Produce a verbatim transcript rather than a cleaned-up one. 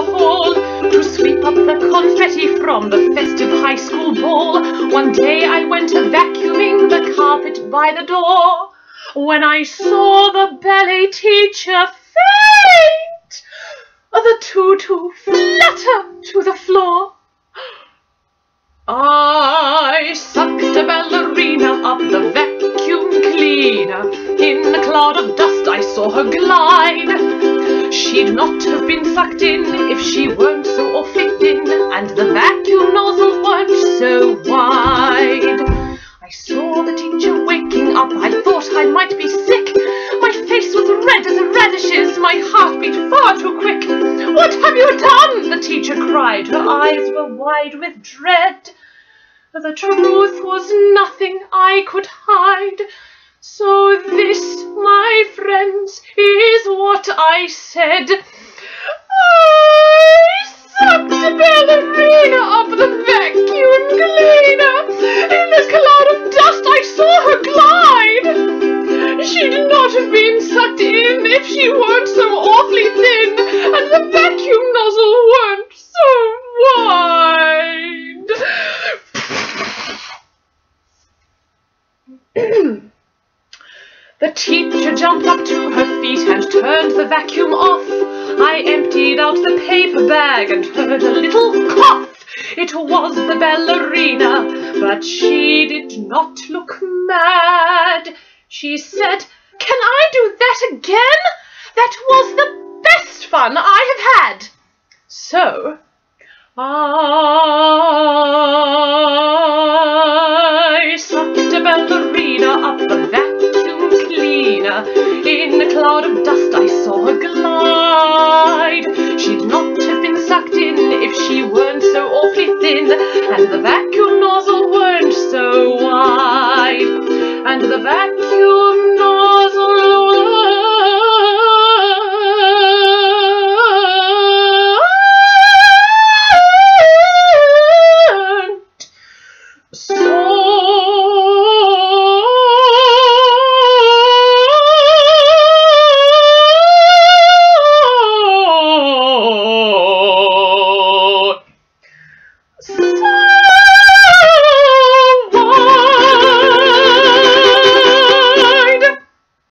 hall to sweep up the confetti from the festive high school ball. One day I went vacuuming the carpet by the door when I saw the ballet teacher faint, the tutu flutter to the floor. I sucked a ballerina up the vacuum cleaner. In a cloud of dust I saw her glide. She'd not have been sucked in if she weren't so awfully thin, and the vacuum nozzle weren't so wide. I saw the teacher waking up. I thought I might be sick. My face was red as radishes. My heart beat far too quick. "What have you done?" the teacher cried. Her eyes were wide with dread. The truth was nothing I could hide. So this, my friends, is what I said. I sucked a ballerina up the vacuum cleaner. In a cloud of dust I saw her glide. She'd not have been sucked in if she weren't so awfully thin, and the vacuum nozzle weren't so wide. The teacher jumped up to her feet and turned the vacuum off. I emptied out the paper bag and heard a little cough. It was the ballerina, but she did not look mad. She said, "Can I do that again? That was the best fun I have had." So I sucked a ballerina up the vacuum cleaner. In a cloud of dust I saw her glide. She'd not have been sucked in if she weren't so awfully thin, and the vacuum nozzle weren't so wide. And the vacuum